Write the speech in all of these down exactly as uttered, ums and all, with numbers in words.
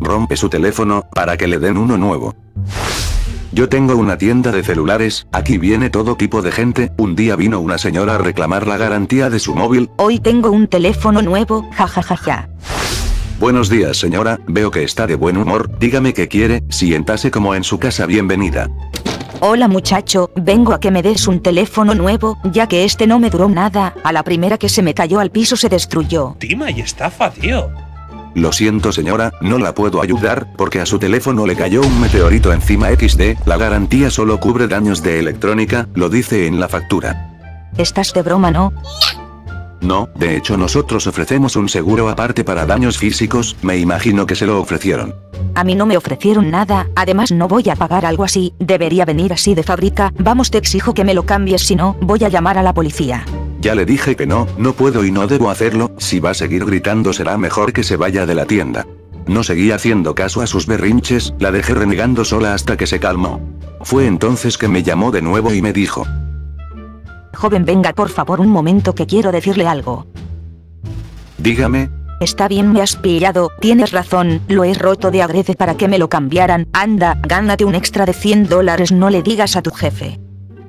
rompe su teléfono, para que le den uno nuevo. Yo tengo una tienda de celulares, aquí viene todo tipo de gente, un día vino una señora a reclamar la garantía de su móvil. Hoy tengo un teléfono nuevo, jajajaja. Buenos días señora, veo que está de buen humor, dígame qué quiere, siéntase como en su casa, bienvenida. Hola muchacho, vengo a que me des un teléfono nuevo, ya que este no me duró nada, a la primera que se me cayó al piso se destruyó. Tima y estafa, tío. Lo siento señora, no la puedo ayudar, porque a su teléfono le cayó un meteorito encima equis de, la garantía solo cubre daños de electrónica, lo dice en la factura. Estás de broma, ¿no? No, de hecho nosotros ofrecemos un seguro aparte para daños físicos, me imagino que se lo ofrecieron. A mí no me ofrecieron nada, además no voy a pagar algo así, debería venir así de fábrica, vamos te exijo que me lo cambies, si no, voy a llamar a la policía. Ya le dije que no, no puedo y no debo hacerlo, si va a seguir gritando será mejor que se vaya de la tienda. No seguí haciendo caso a sus berrinches, la dejé renegando sola hasta que se calmó. Fue entonces que me llamó de nuevo y me dijo: Joven, venga por favor un momento que quiero decirle algo. Dígame. Está bien, me has pillado, tienes razón, lo he roto de agrede para que me lo cambiaran, anda, gánate un extra de cien dólares, no le digas a tu jefe.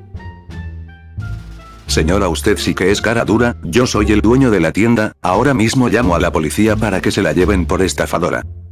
Señora, usted sí que es cara dura, yo soy el dueño de la tienda, ahora mismo llamo a la policía para que se la lleven por estafadora.